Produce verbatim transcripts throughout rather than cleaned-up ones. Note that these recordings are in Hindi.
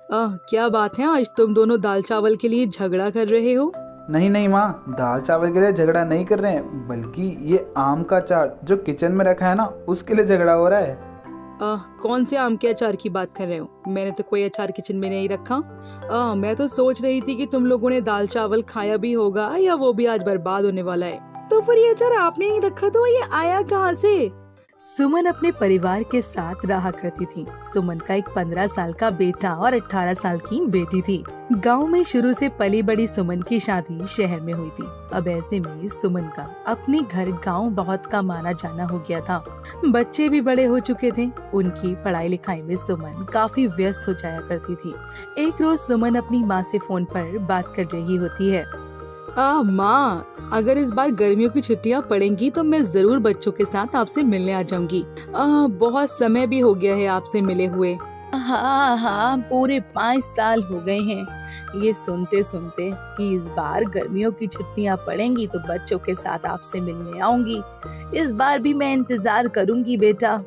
आह, क्या बात है, आज तुम दोनों दाल चावल के लिए झगड़ा कर रहे हो? नहीं नहीं माँ, दाल चावल के लिए झगड़ा नहीं कर रहे हैं, बल्कि ये आम का अचार जो किचन में रखा है ना, उसके लिए झगड़ा हो रहा है। आह, कौन से आम के अचार की बात कर रहे हो? मैंने तो कोई अचार किचन में नहीं रखा। आह, मैं तो सोच रही थी कि तुम लोगों ने दाल चावल खाया भी होगा या वो भी आज बर्बाद होने वाला है। तो फिर ये अचार आपने नहीं रखा तो ये आया कहाँ से? सुमन अपने परिवार के साथ रहा करती थी। सुमन का एक पंद्रह साल का बेटा और अठारह साल की बेटी थी। गांव में शुरू से पली बड़ी सुमन की शादी शहर में हुई थी। अब ऐसे में सुमन का अपने घर गांव बहुत का माना जाना हो गया था। बच्चे भी बड़े हो चुके थे। उनकी पढ़ाई लिखाई में सुमन काफी व्यस्त हो जाया करती थी। एक रोज सुमन अपनी माँ से फोन पर बात कर रही होती है। आ, माँ, अगर इस बार गर्मियों की छुट्टियाँ पड़ेंगी तो मैं जरूर बच्चों के साथ आपसे मिलने आ जाऊंगी। आ, बहुत समय भी हो गया है आपसे मिले हुए। हाँ हाँ, पूरे पाँच साल हो गए हैं ये सुनते सुनते कि इस बार गर्मियों की छुट्टियाँ पड़ेंगी तो बच्चों के साथ आपसे मिलने आऊंगी। इस बार भी मैं इंतजार करूंगी बेटा।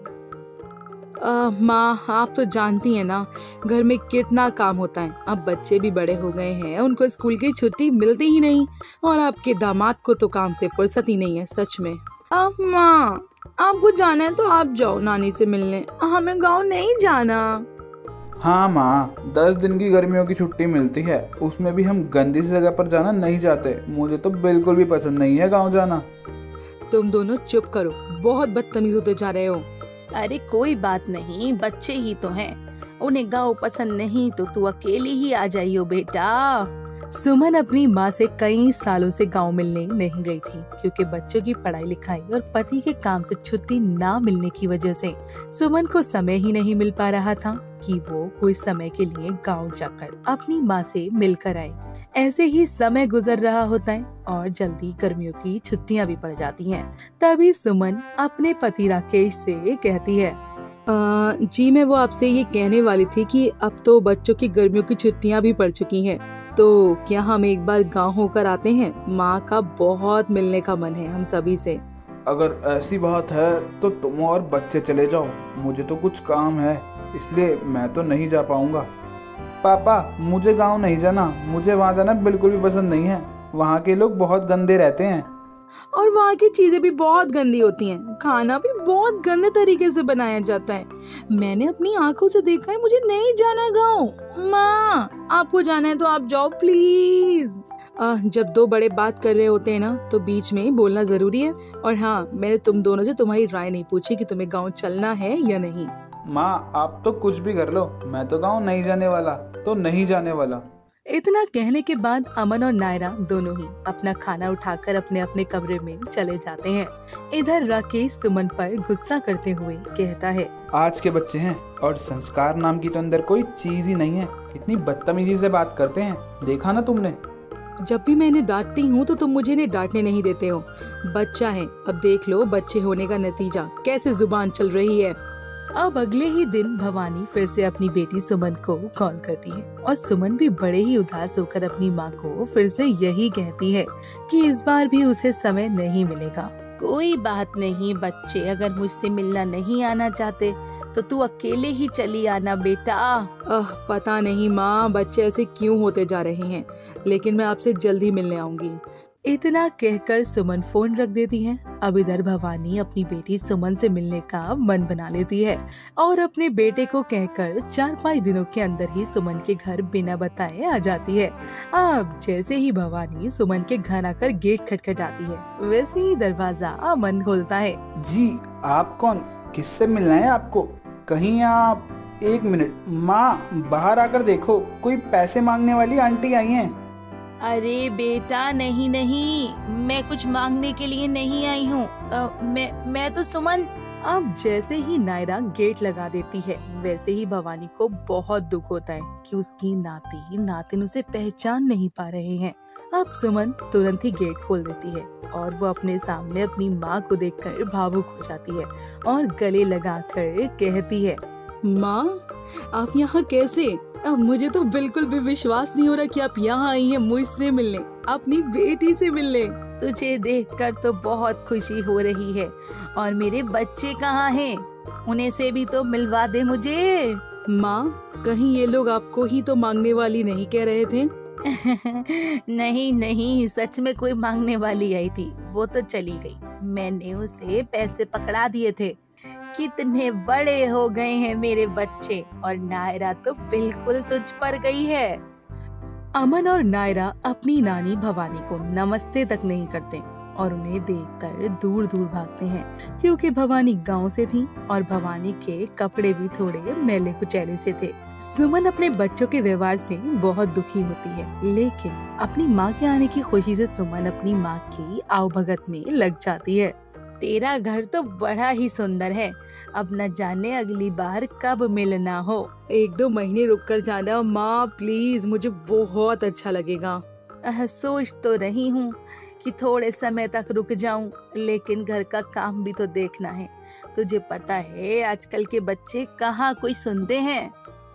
माँ, आप तो जानती हैं ना घर में कितना काम होता है। अब बच्चे भी बड़े हो गए हैं, उनको स्कूल की छुट्टी मिलती ही नहीं, और आपके दामाद को तो काम से फुर्सत ही नहीं है सच में। अब माँ, आपको जाना है तो आप जाओ नानी से मिलने, हमें गांव नहीं जाना। हाँ माँ, दस दिन की गर्मियों की छुट्टी मिलती है, उसमें भी हम गंदी सी जगह पर जाना नहीं चाहते। मुझे तो बिल्कुल भी पसंद नहीं है गाँव जाना। तुम दोनों चुप करो, बहुत बदतमीज होते जा रहे हो। अरे कोई बात नहीं, बच्चे ही तो हैं। उन्हें गाँव पसंद नहीं तो तू अकेली ही आ जाइयो बेटा। सुमन अपनी माँ से कई सालों से गांव मिलने नहीं गई थी, क्योंकि बच्चों की पढ़ाई लिखाई और पति के काम से छुट्टी ना मिलने की वजह से सुमन को समय ही नहीं मिल पा रहा था कि वो कोई समय के लिए गांव जाकर अपनी माँ से मिलकर आए। ऐसे ही समय गुजर रहा होता है और जल्दी गर्मियों की छुट्टियाँ भी पड़ जाती हैं। तभी सुमन अपने पति राकेश से कहती है, आ, जी मैं वो आपसे ये कहने वाली थी कि अब तो बच्चों की गर्मियों की छुट्टियाँ भी पड़ चुकी हैं, तो क्या हम एक बार गांव होकर आते हैं? माँ का बहुत मिलने का मन है हम सभी से। अगर ऐसी बात है तो तुम और बच्चे चले जाओ, मुझे तो कुछ काम है, इसलिए मैं तो नहीं जा पाऊंगा। पापा, मुझे गांव नहीं जाना, मुझे वहाँ जाना बिल्कुल भी पसंद नहीं है। वहाँ के लोग बहुत गंदे रहते हैं और वहाँ की चीजें भी बहुत गंदी होती हैं। खाना भी बहुत गंदे तरीके से बनाया जाता है। मैंने अपनी आंखों से देखा है, मुझे नहीं जाना गाँव। माँ, आपको जाना है तो आप जाओ प्लीज। आ, जब दो बड़े बात कर रहे होते हैं ना तो बीच में बोलना जरूरी है। और हाँ, मैंने तुम दोनों से तुम्हारी राय नहीं पूछी कि तुम्हें गाँव चलना है या नहीं। माँ, आप तो कुछ भी कर लो, मैं तो गाँव नहीं जाने वाला तो नहीं जाने वाला। इतना कहने के बाद अमन और नायरा दोनों ही अपना खाना उठाकर अपने अपने कमरे में चले जाते हैं। इधर राकेश सुमन पर गुस्सा करते हुए कहता है, आज के बच्चे हैं और संस्कार नाम की तो अंदर कोई चीज ही नहीं है, इतनी बदतमीजी से बात करते हैं, देखा ना तुमने। जब भी मैं इन्हें डांटती हूँ तो तुम मुझे इन्हें डांटने नहीं देते हो। बच्चा है, अब देख लो बच्चे होने का नतीजा, कैसे जुबान चल रही है। अब अगले ही दिन भवानी फिर से अपनी बेटी सुमन को कॉल करती है और सुमन भी बड़े ही उदास होकर अपनी माँ को फिर से यही कहती है कि इस बार भी उसे समय नहीं मिलेगा। कोई बात नहीं बच्चे, अगर मुझसे मिलना नहीं आना चाहते तो तू अकेले ही चली आना बेटा। आह, पता नहीं माँ, बच्चे ऐसे क्यों होते जा रहे हैं, लेकिन मैं आपसे जल्दी मिलने आऊंगी। इतना कहकर सुमन फोन रख देती है। अब इधर भवानी अपनी बेटी सुमन से मिलने का मन बना लेती है और अपने बेटे को कहकर चार पाँच दिनों के अंदर ही सुमन के घर बिना बताए आ जाती है। अब जैसे ही भवानी सुमन के घर आकर गेट खटखटाती है, वैसे ही दरवाजा अमन खोलता है। जी, आप कौन? किससे मिलना है आपको? कहीं आप एक मिनट, माँ बाहर आकर देखो, कोई पैसे मांगने वाली आंटी आई हैं। अरे बेटा नहीं नहीं, मैं कुछ मांगने के लिए नहीं आई हूँ। मैं मैं तो सुमन। अब जैसे ही नायरा गेट लगा देती है, वैसे ही भवानी को बहुत दुख होता है कि उसकी नाती नातिन उसे पहचान नहीं पा रहे हैं। अब सुमन तुरंत ही गेट खोल देती है और वो अपने सामने अपनी माँ को देखकर भावुक हो जाती है और गले लगाकर कहती है, माँ आप यहाँ कैसे? अब मुझे तो बिल्कुल भी विश्वास नहीं हो रहा कि आप यहाँ आई हैं मुझसे मिलने, अपनी बेटी से मिलने। तुझे देखकर तो बहुत खुशी हो रही है, और मेरे बच्चे कहाँ हैं? उन्हें से भी तो मिलवा दे मुझे। माँ, कहीं ये लोग आपको ही तो मांगने वाली नहीं कह रहे थे? नहीं नहीं, सच में कोई मांगने वाली आई थी, वो तो चली गई। मैंने उसे पैसे पकड़ा दिए थे। कितने बड़े हो गए हैं मेरे बच्चे, और नायरा तो बिल्कुल तुझ पर गई है। अमन और नायरा अपनी नानी भवानी को नमस्ते तक नहीं करते और उन्हें देखकर दूर दूर भागते हैं, क्योंकि भवानी गांव से थी और भवानी के कपड़े भी थोड़े मैले कुचैले से थे। सुमन अपने बच्चों के व्यवहार से बहुत दुखी होती है, लेकिन अपनी माँ के आने की खुशी से सुमन अपनी माँ की आवभगत में लग जाती है। तेरा घर तो बड़ा ही सुंदर है, अब न जाने अगली बार कब मिलना हो। एक दो महीने रुक कर जाना माँ प्लीज, मुझे बहुत अच्छा लगेगा। अह, सोच तो रही हूँ कि थोड़े समय तक रुक जाऊं, लेकिन घर का काम भी तो देखना है। तुझे पता है आजकल के बच्चे कहाँ कोई सुनते हैं।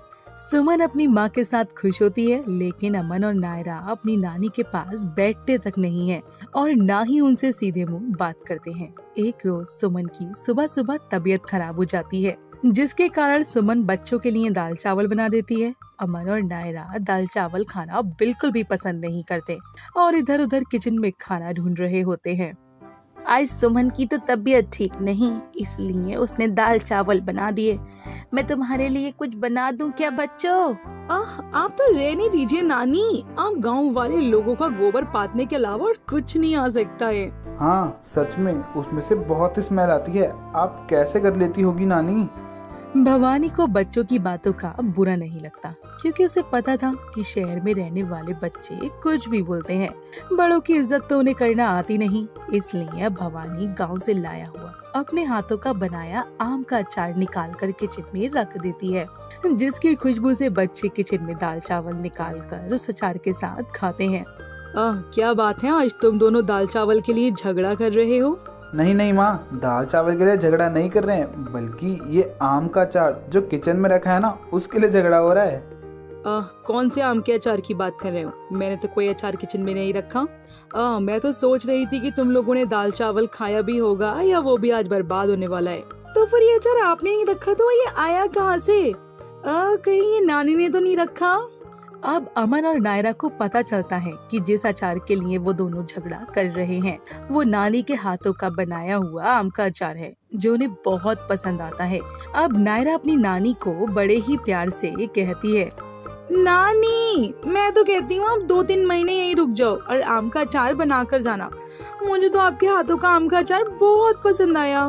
सुमन अपनी माँ के साथ खुश होती है, लेकिन अमन और नायरा अपनी नानी के पास बैठते तक नहीं है और ना ही उनसे सीधे मुंह बात करते हैं। एक रोज सुमन की सुबह सुबह तबीयत खराब हो जाती है, जिसके कारण सुमन बच्चों के लिए दाल चावल बना देती है। अमन और नायरा दाल चावल खाना बिल्कुल भी पसंद नहीं करते और इधर उधर किचन में खाना ढूंढ रहे होते हैं। आज सुमन की तो तबीयत ठीक नहीं, इसलिए उसने दाल चावल बना दिए। मैं तुम्हारे लिए कुछ बना दूं क्या बच्चों? आह, आप तो रहने दीजिए नानी, आप गांव वाले लोगों का गोबर पातने के अलावा और कुछ नहीं आ सकता है। हाँ सच में, उसमें से बहुत स्मेल आती है। आप कैसे कर लेती होगी नानी? भवानी को बच्चों की बातों का बुरा नहीं लगता, क्योंकि उसे पता था कि शहर में रहने वाले बच्चे कुछ भी बोलते हैं, बड़ों की इज्जत तो उन्हें करना आती नहीं। इसलिए भवानी गांव से लाया हुआ अपने हाथों का बनाया आम का अचार निकाल कर किचन में रख देती है, जिसकी खुशबू से बच्चे किचन में दाल चावल निकाल कर उस अचार के साथ खाते हैं। आह, क्या बात है, आज तुम दोनों दाल चावल के लिए झगड़ा कर रहे हो? नहीं नहीं माँ, दाल चावल के लिए झगड़ा नहीं कर रहे हैं, बल्कि ये आम का अचार जो किचन में रखा है ना, उसके लिए झगड़ा हो रहा है। आह, कौन से आम के अचार की बात कर रहे हो? मैंने तो कोई अचार किचन में नहीं रखा। आह, मैं तो सोच रही थी कि तुम लोगों ने दाल चावल खाया भी होगा या वो भी आज बर्बाद होने वाला है। तो फिर ये अचार आपने नहीं रखा तो ये आया कहाँ से? आह, कहीं ये नानी ने तो नहीं रखा? अब अमन और नायरा को पता चलता है कि जिस अचार के लिए वो दोनों झगड़ा कर रहे हैं वो नानी के हाथों का बनाया हुआ आम का अचार है, जो उन्हें बहुत पसंद आता है। अब नायरा अपनी नानी को बड़े ही प्यार से कहती है, नानी मैं तो कहती हूँ आप दो तीन महीने यहीं रुक जाओ और आम का अचार बना कर जाना। मुझे तो आपके हाथों का आम का अचार बहुत पसंद आया।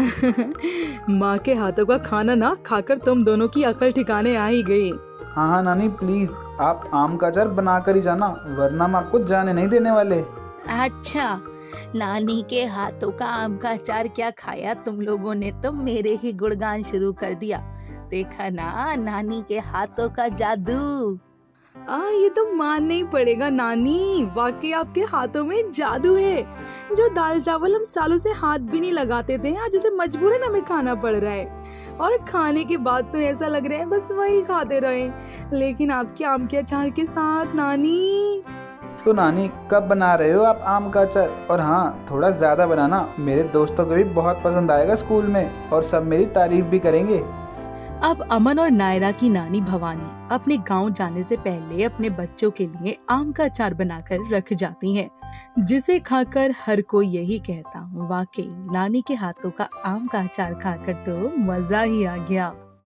माँ के हाथों का खाना ना खाकर तुम दोनों की अकल ठिकाने आ ही गई। हाँ हाँ नानी प्लीज, आप आम का अचार बना कर ही जाना, वरना हम आपको जाने नहीं देने वाले। अच्छा, नानी के हाथों का आम का अचार क्या खाया तुम लोगों ने, तो मेरे ही गुणगान शुरू कर दिया। देखा ना नानी के हाथों का जादू। आ, ये तो मानना ही पड़ेगा नानी, वाकई आपके हाथों में जादू है। जो दाल चावल हम सालों से हाथ भी नहीं लगाते थे, आज उसे मजबूरन हमें खाना पड़ रहा है, और खाने के बाद तो ऐसा लग रहा है बस वही खाते रहे, लेकिन आपके आम के अचार के साथ। नानी तो नानी कब बना रहे हो आप आम का अचार? और हाँ, थोड़ा ज्यादा बनाना, मेरे दोस्तों को भी बहुत पसंद आएगा स्कूल में और सब मेरी तारीफ भी करेंगे। अब अमन और नायरा की नानी भवानी अपने गांव जाने से पहले अपने बच्चों के लिए आम का अचार बनाकर रख जाती हैं, जिसे खाकर हर कोई यही कहता, वाकई नानी के हाथों का आम का अचार खाकर तो मजा ही आ गया।